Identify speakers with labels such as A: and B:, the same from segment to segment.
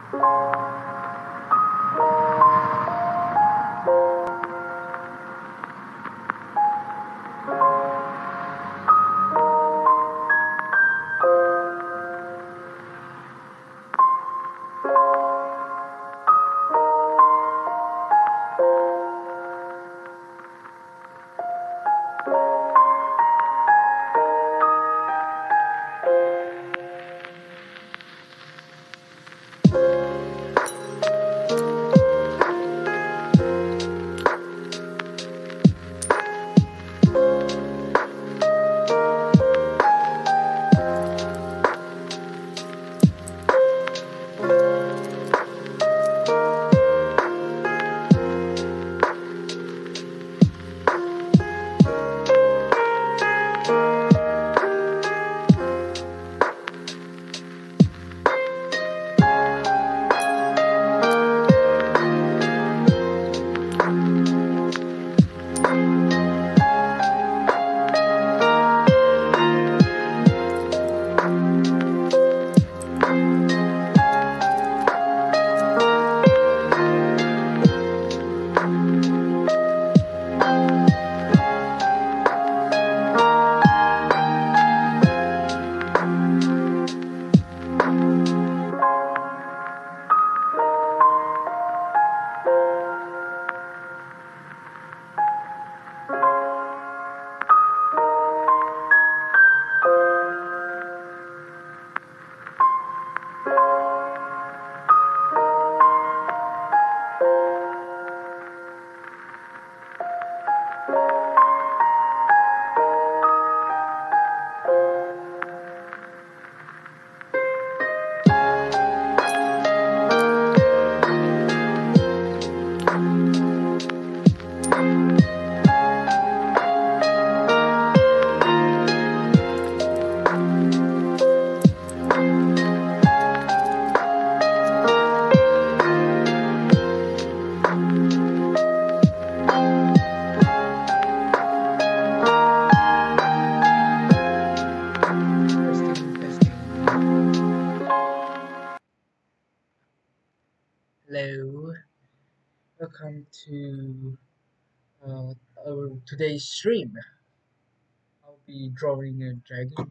A: Hello, welcome to our today's stream. I'll be drawing a dragon.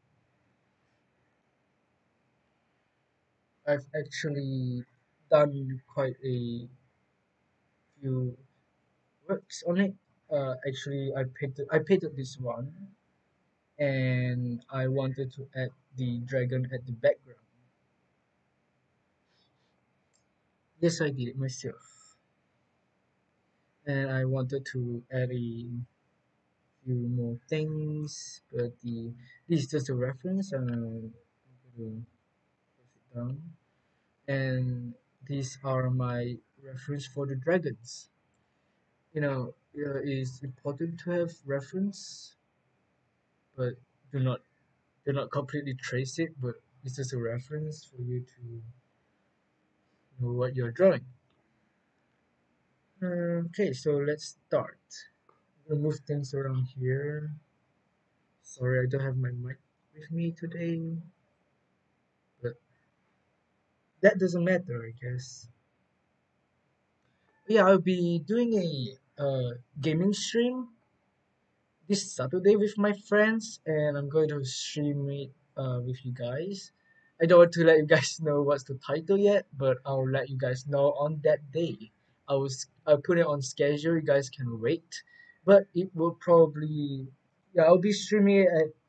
A: I've actually done quite a few works on it. Actually, I painted this one, and I wanted to add the dragon at the background. Yes, I did it myself, and I wanted to add a few more things, but this is just a reference. I'm going to close it down. And these are my reference for the dragons. It's important to have reference, but do not do not completely trace it. But it's just a reference for you to know what you're drawing. Okay, so let's start. I'm gonna move things around here. Sorry, I don't have my mic with me today, but that doesn't matter, I guess. Yeah, I'll be doing a gaming stream this Saturday with my friends, and I'm going to stream it with you guys. I don't want to let you guys know what's the title yet, but I'll let you guys know on that day. I'll put it on schedule. You guys can wait, but it will probably I'll be streaming it at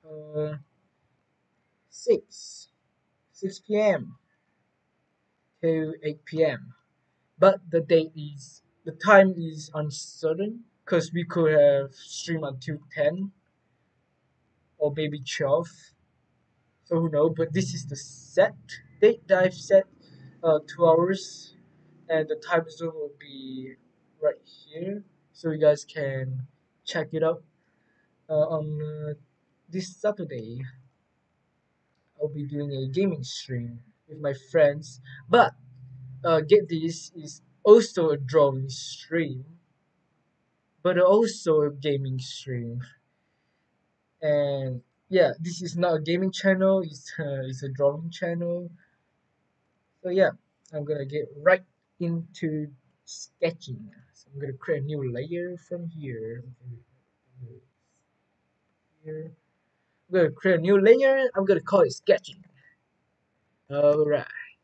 A: 6 to 8 p.m. But the time is uncertain because we could have stream until 10 or maybe 12. So who knows? But this is the set date that I've set, 2 hours, and the time zone will be right here, so you guys can check it out on this Saturday. I'll be doing a gaming stream with my friends, but get this is also a drawing stream, but also a gaming stream, and yeah, this is not a gaming channel. It's it's a drawing channel. So yeah. I'm gonna get right into sketching. So I'm gonna create a new layer from here. Okay, here. I'm gonna create a new layer. I'm gonna call it sketching. Alright.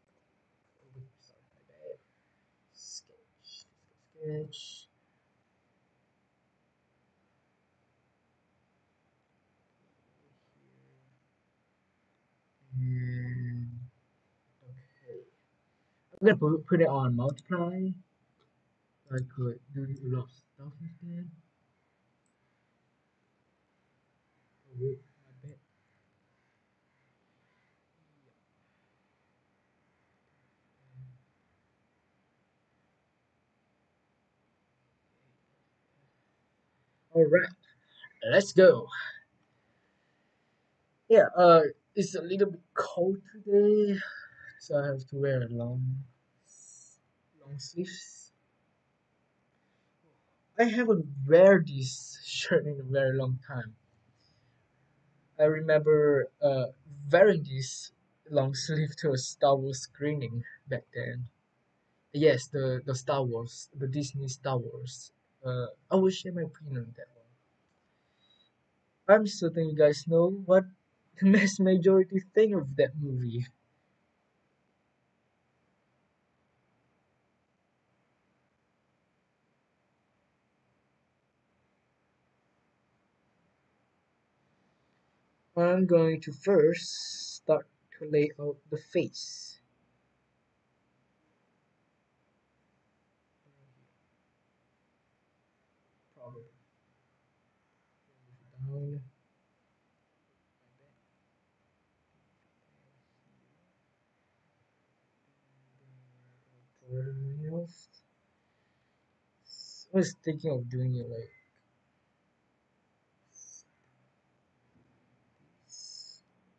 A: Sketch. Sketch. And okay. I'm gonna put it on multiply. I could do a lot of stuff instead. Oh, wait, my bad. Alright, let's go. Yeah, it's a little bit cold today, so I have to wear long sleeves. I haven't wear this shirt in a very long time. I remember wearing this long sleeve to a Star Wars screening back then. Yes, the Star Wars, the Disney Star Wars. I will share my opinion on that one. I'm certain you guys know what the mass majority think of that movie. I'm going to first start to lay out the face. Probably down. I was thinking of doing it like this.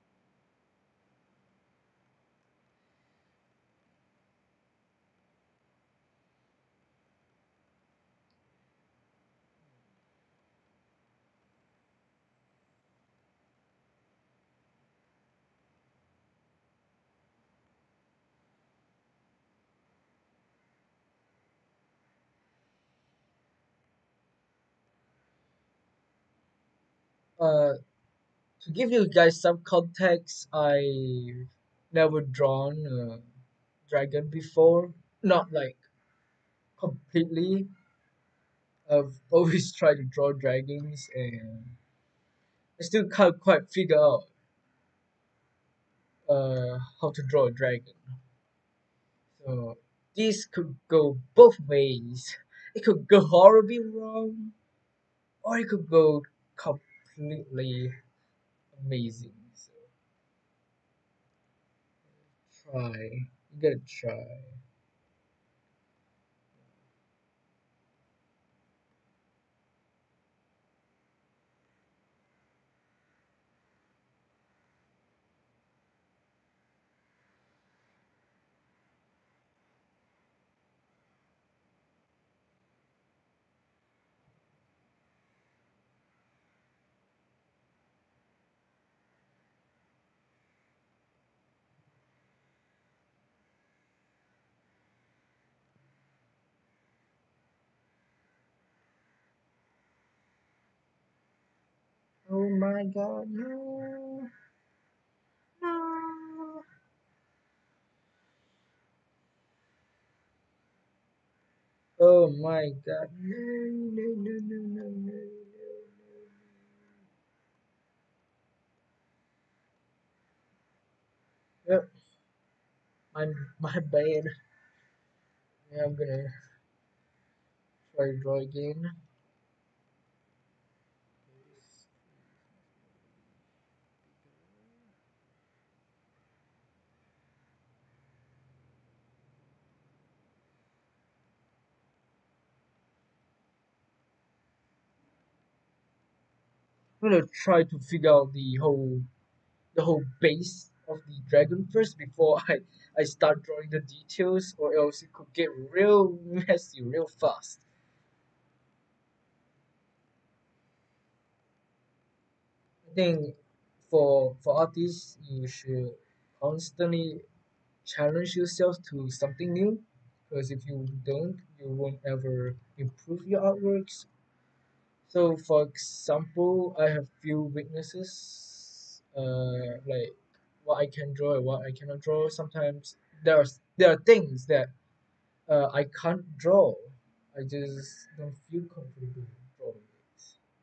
A: Uh, to give you guys some context, I never drawn a dragon before. Not like completely. I've always tried to draw dragons, and I still can't quite figure out how to draw a dragon. So this could go both ways. It could go horribly wrong, or it could go completely amazing. So try. You gotta try. Oh my god, no. No. Oh my god, no, no, no, no, no, no, no. Yep, my, my bad. Yeah, I'm gonna try to draw again. I'm gonna try to figure out the whole base of the dragon first before I start drawing the details, or else it could get real messy real fast. I think for artists you should constantly challenge yourself to something new. Because if you don't, you won't ever improve your artworks. So, for example, I have few weaknesses, like what I can draw and what I cannot draw. Sometimes there are things that I can't draw. I just don't feel comfortable drawing it.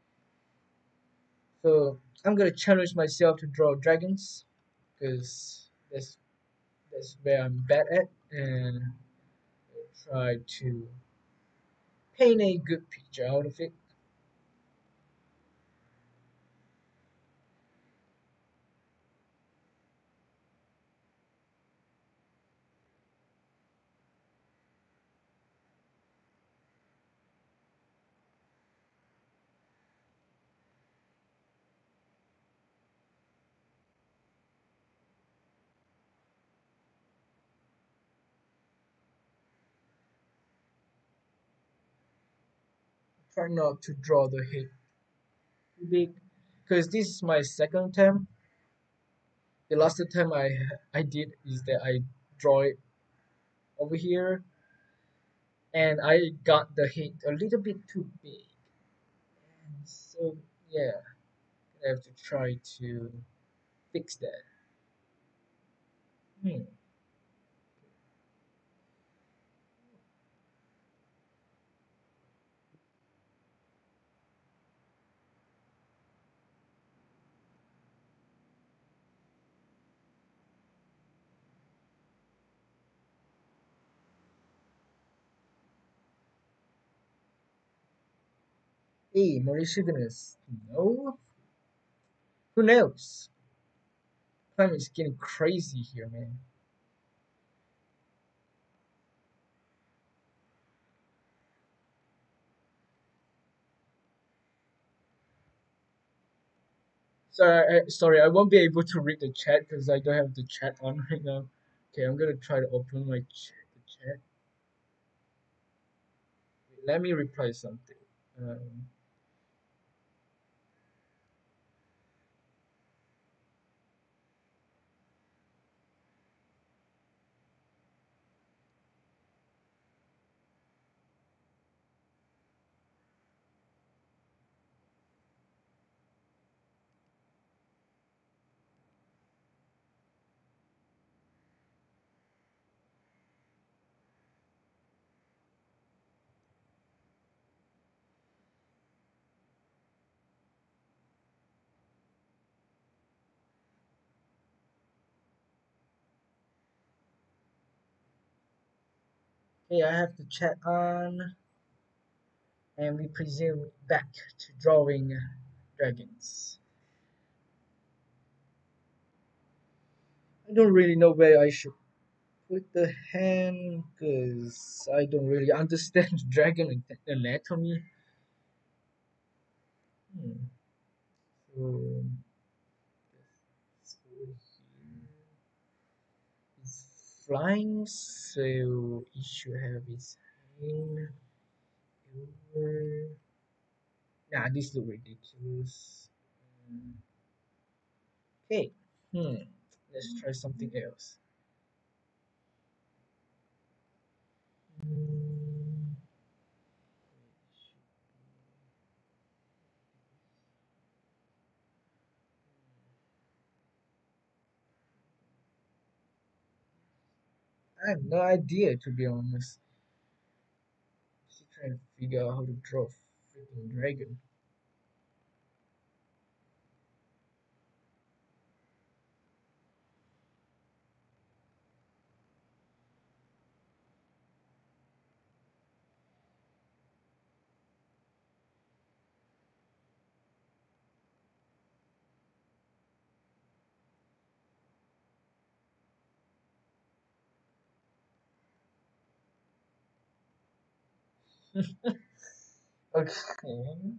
A: So I'm gonna challenge myself to draw dragons because that's where I'm bad at, and try to paint a good picture out of it. Try not to draw the head too big because this is my second attempt. The last attempt I did is that I draw it over here, and I got the head a little bit too big. And so yeah, I have to try to fix that. Hmm. Hey, Mauritius, no, who knows? Climate is getting crazy here, man. Sorry, I won't be able to read the chat because I don't have the chat on right now. Okay, I'm gonna try to open the chat. Let me reply something. Um, okay, I have the chat on, and we presume back to drawing dragons. I don't really know where I should put the hand because I don't really understand dragon anatomy. Hmm. So, so he's flying, so he should have his hand over. Nah, this look ridiculous. Mm, okay, hmm. Let's try something else. Hmm. I have no idea, to be honest. Just trying to figure out how to draw a freaking dragon. Okay,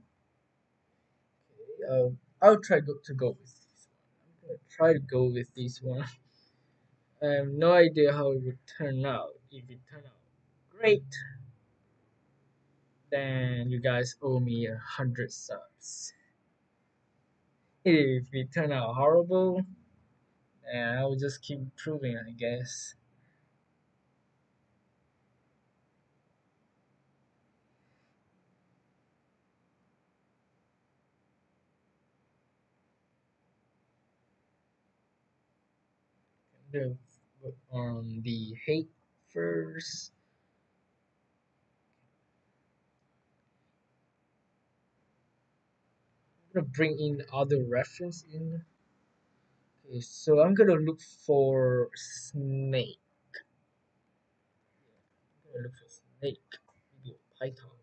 A: I'll try to go with this one. I'm gonna try to go with this one. I have no idea how it would turn out. If it turn out great, then you guys owe me 100 subs. If it turn out horrible, then I will just keep improving, I guess. gonna work on the height first. I'm gonna bring in other reference in. Okay, so I'm gonna look for snake. I'm gonna look for snake. Maybe Python.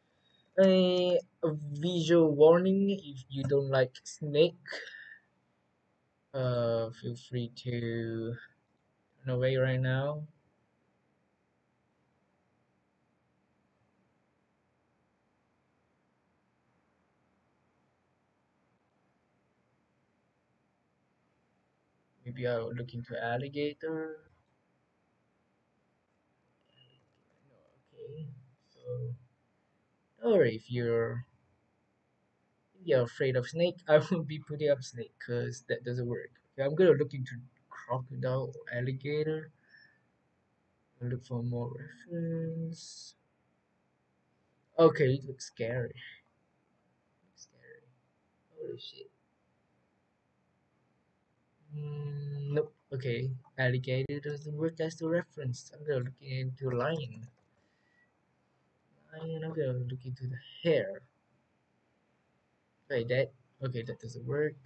A: A visual warning: if you don't like snake, feel free to run away right now. Maybe I'll look into alligator. No, okay. So, don't worry if you're afraid of snake. I won't be putting up snake because that doesn't work. Okay, I'm gonna look into crocodile or alligator. I'll look for more reference. Okay, it looks scary. Looks scary. Holy shit. Nope. Okay, alligator doesn't work as the reference. I'm gonna look into lion. Lion. I'm gonna look into the hair. Wait, that. Okay, that doesn't work.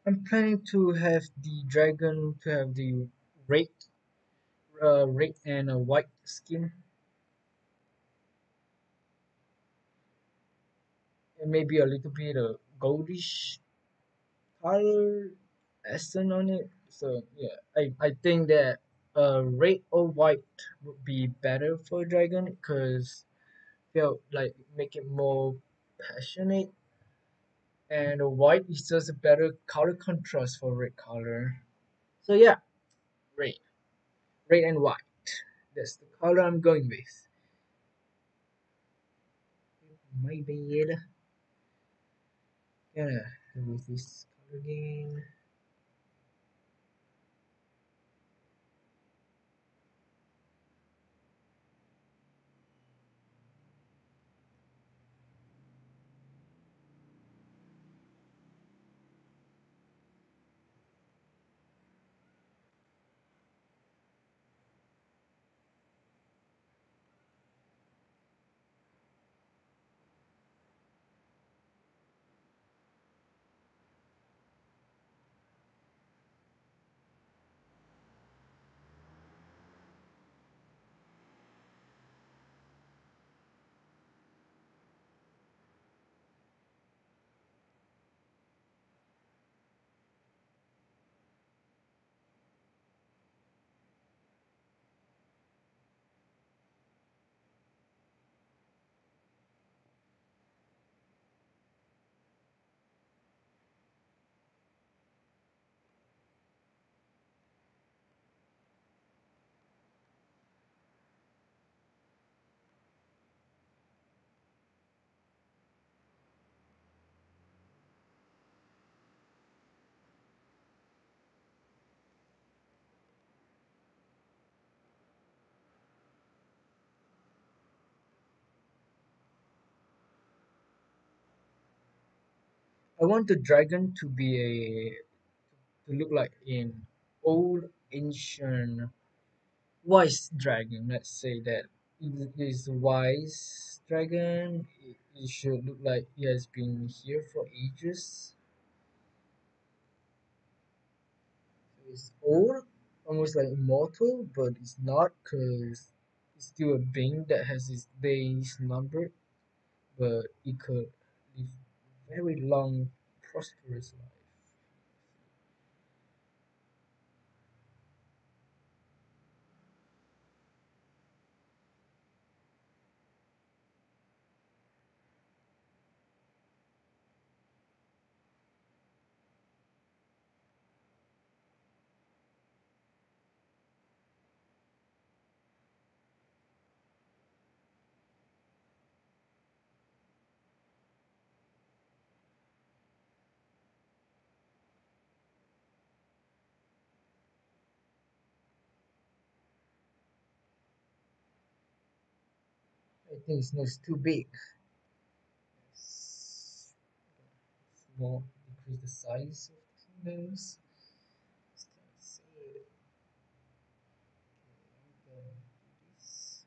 A: I'm planning to have the dragon to have the red, red and a white skin, and maybe a little bit of goldish color accent on it. So yeah, I think that red or white would be better for a dragon because feel like make it more passionate, and white is just a better color contrast for red color. So yeah, red, red and white. That's the color I'm going with. My bad. Gonna go with this color again. I want the dragon to be to look like an old ancient wise dragon. Let's say that it is a wise dragon. It should look like he has been here for ages. It's old, almost like immortal, but it's not because it's still a being that has its days numbered, but it could live very long, prosperous life. I think it's not too big. Small, decrease the size of the nose. Let's see. This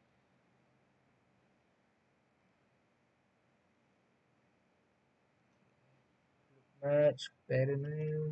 A: much better now.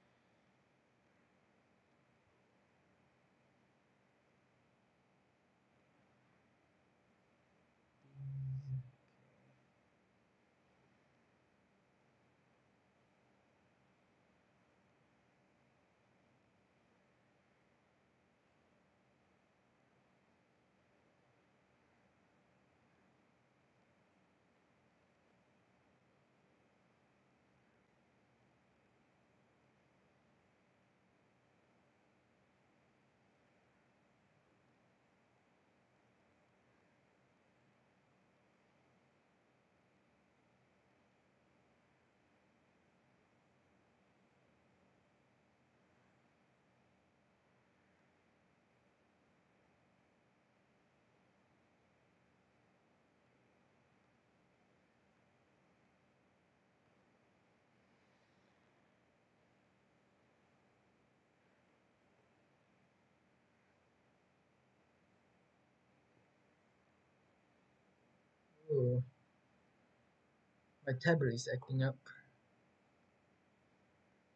A: Oh, my tablet is acting up.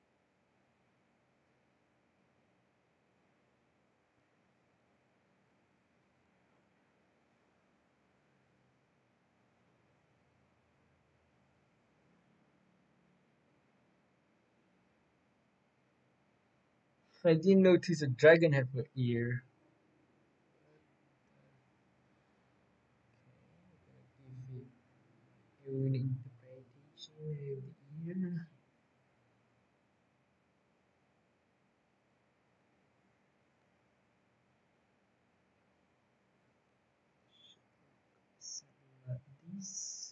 A: I didn't notice a dragon have an ear. Give it a unique interpretation of the ear. Something like this.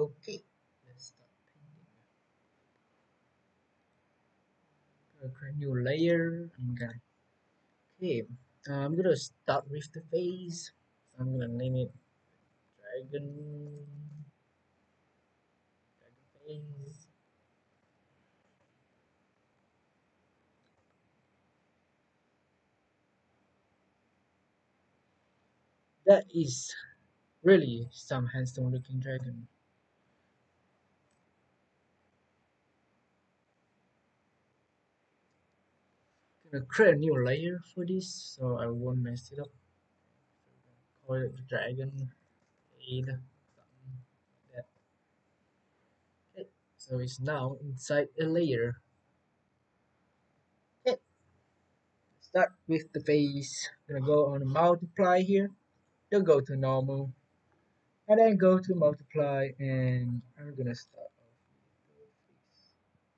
A: Okay, let's start painting. Gonna create new layer. Okay, I'm gonna start with the face. I'm gonna name it dragon, dragon face. That is really some handsome looking dragon. Gonna create a new layer for this so I won't mess it up. Call it the dragon head, something like that. Okay, so it's now inside a layer. Okay, start with the face. Gonna go on multiply here. Then go to normal, and then go to multiply, and I'm gonna start off with the face.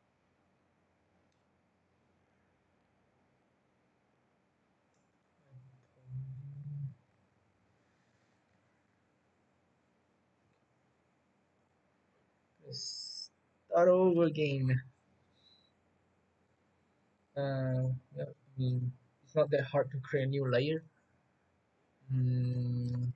A: Let's start over again. Yeah, I mean, it's not that hard to create a new layer. Mm,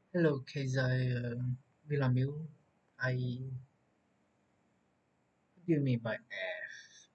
A: Hello, Kezai Villamil. I what do you mean by F?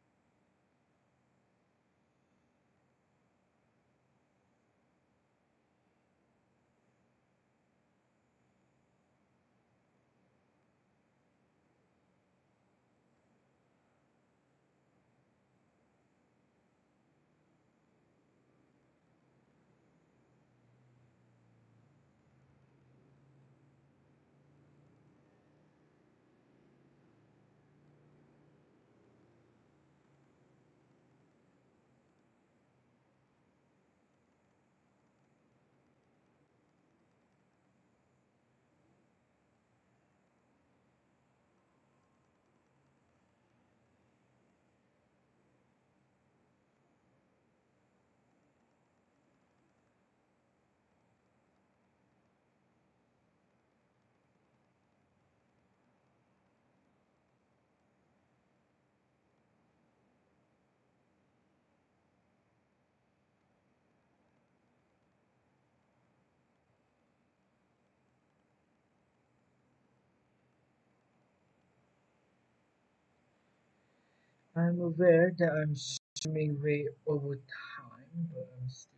A: I'm aware that I'm streaming way over time, but I'm still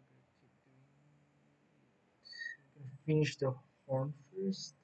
A: gonna finish the horn first.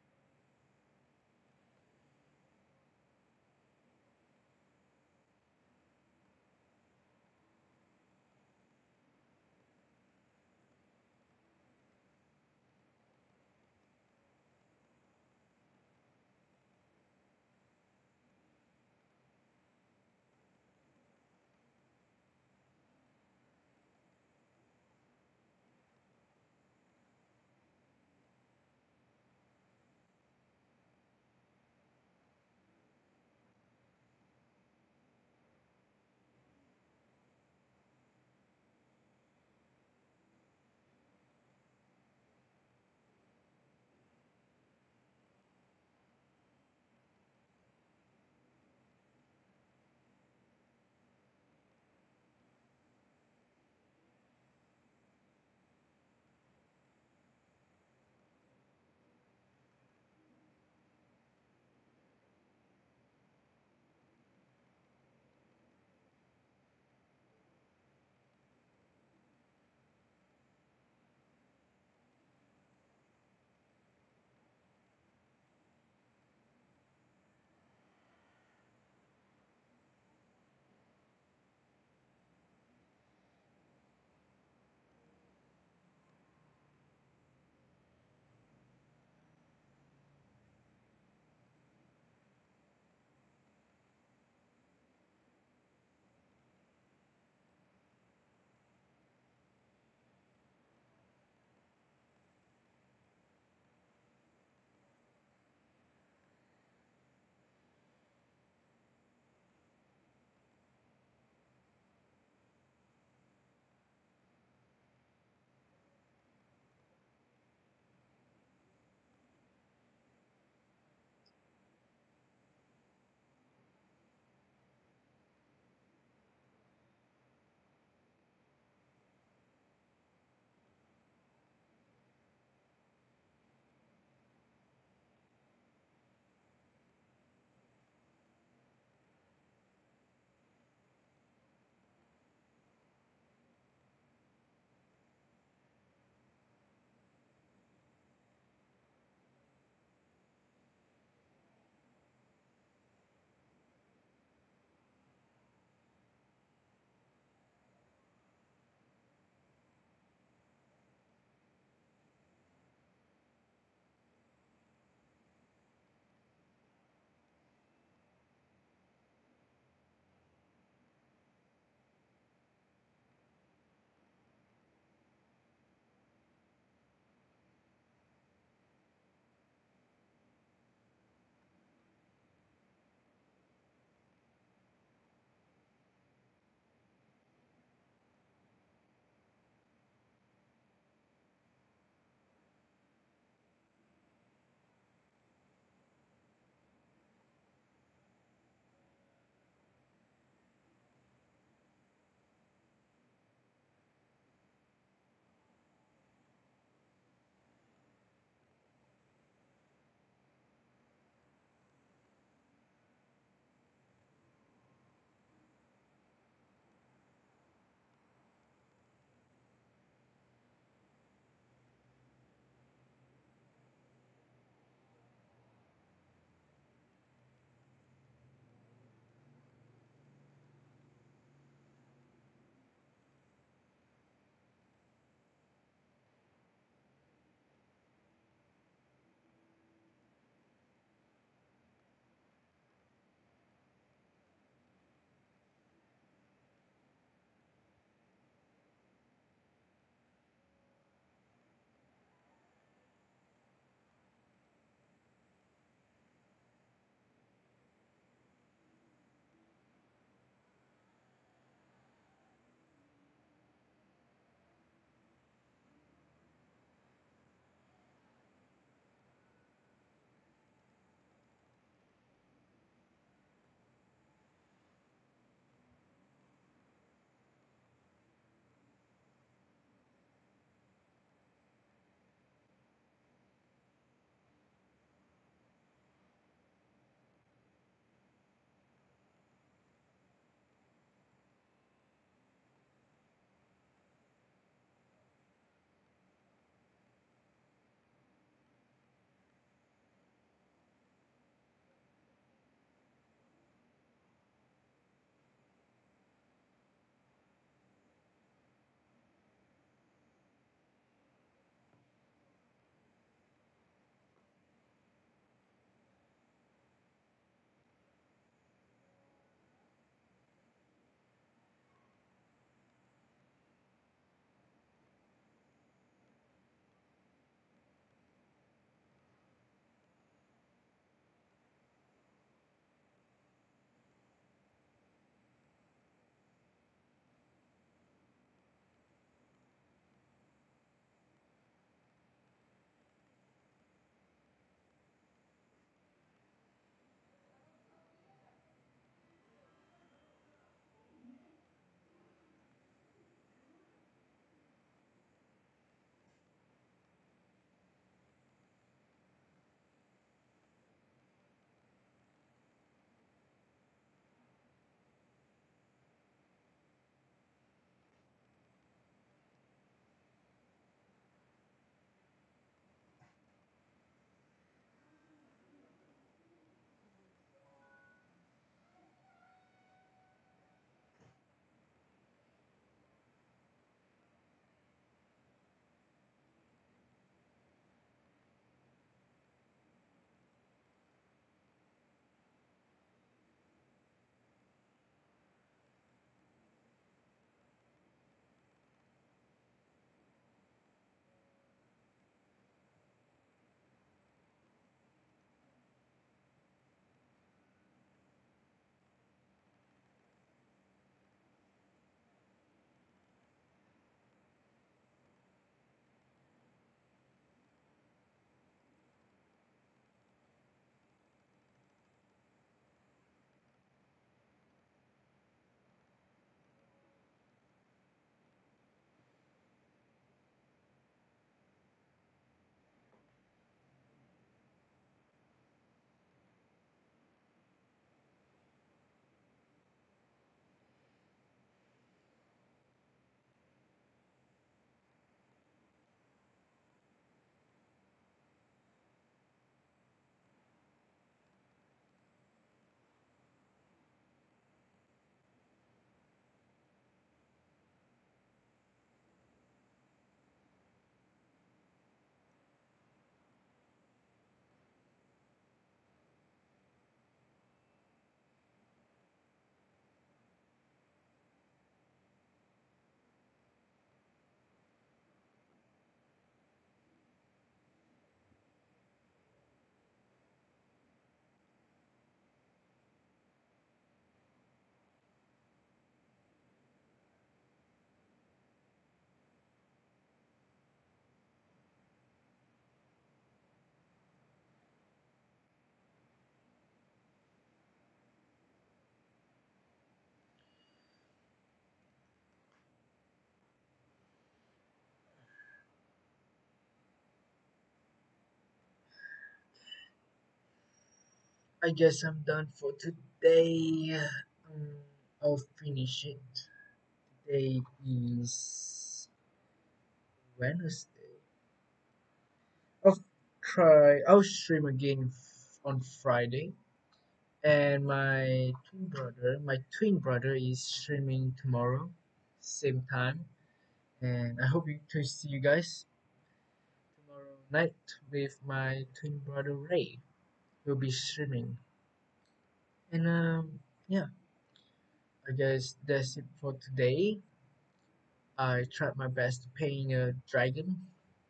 A: I guess I'm done for today. Um, I'll finish it. Today is Wednesday. I'll I'll stream again on Friday. And my twin brother is streaming tomorrow, same time. And I hope to see you guys tomorrow night with my twin brother Ray. He'll be streaming. And yeah, I guess that's it for today. I tried my best to paint a dragon.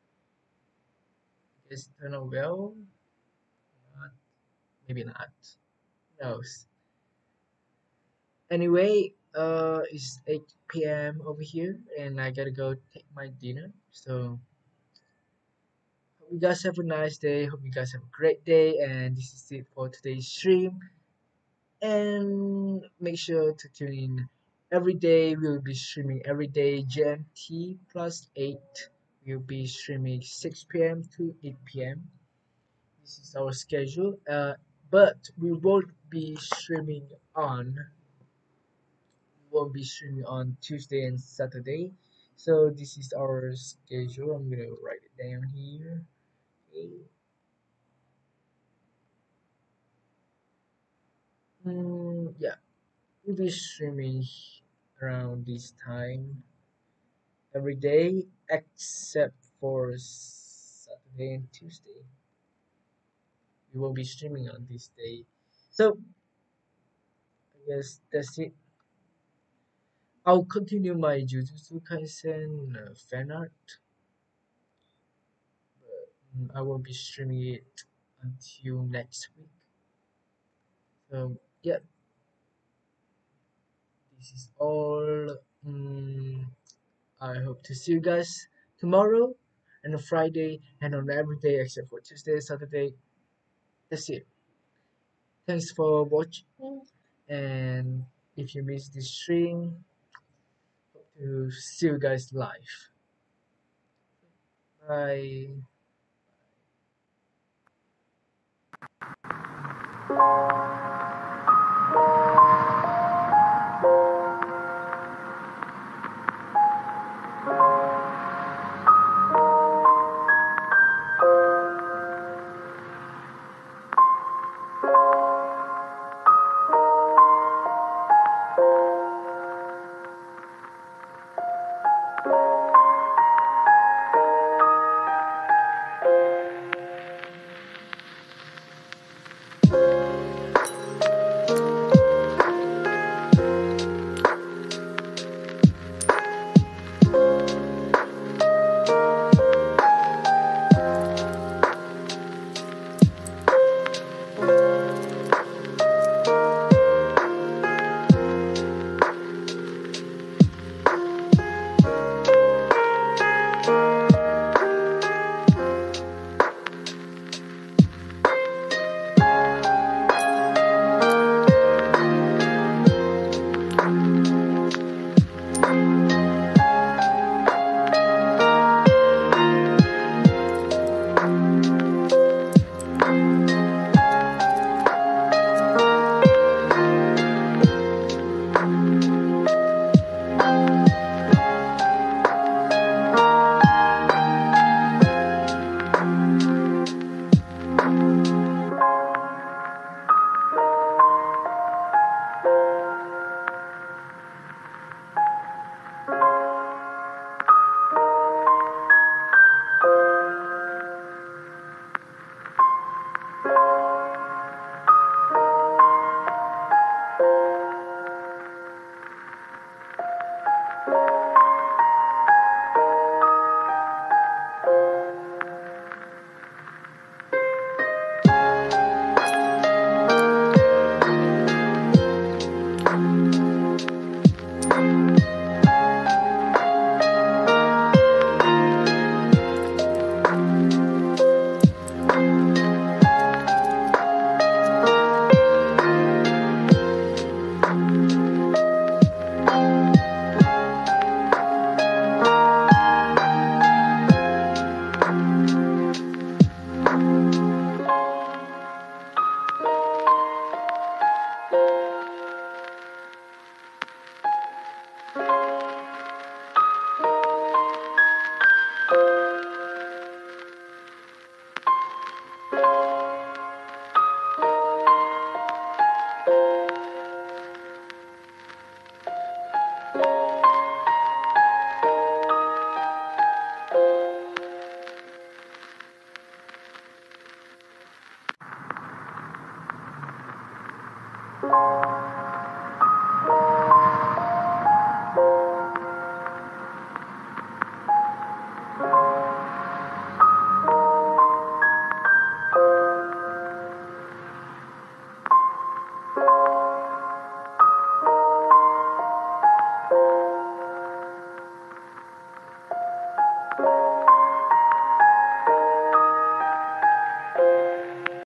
A: I guess it turned out well. Not, maybe not. Who knows? Anyway, it's 8 p.m. over here, and I gotta go take my dinner. So hope you guys have a nice day. Hope you guys have a great day. And this is it for today's stream. And make sure to tune in every day. We'll be streaming every day GMT plus 8. We'll be streaming 6 p.m. to 8 p.m. This is our schedule. But we won't be streaming on Tuesday and Saturday. So this is our schedule. I'm gonna write it down here. Okay. Yeah, we'll be streaming around this time every day except for Saturday and Tuesday. We will be streaming on this day. So I guess that's it. I'll continue my Jujutsu Kaisen fan art. I will be streaming it until next week. So yeah, this is all. I hope to see you guys tomorrow and on Friday and on every day except for Tuesday, Saturday. That's it. Thanks for watching. And if you missed this stream, hope to see you guys live. Bye.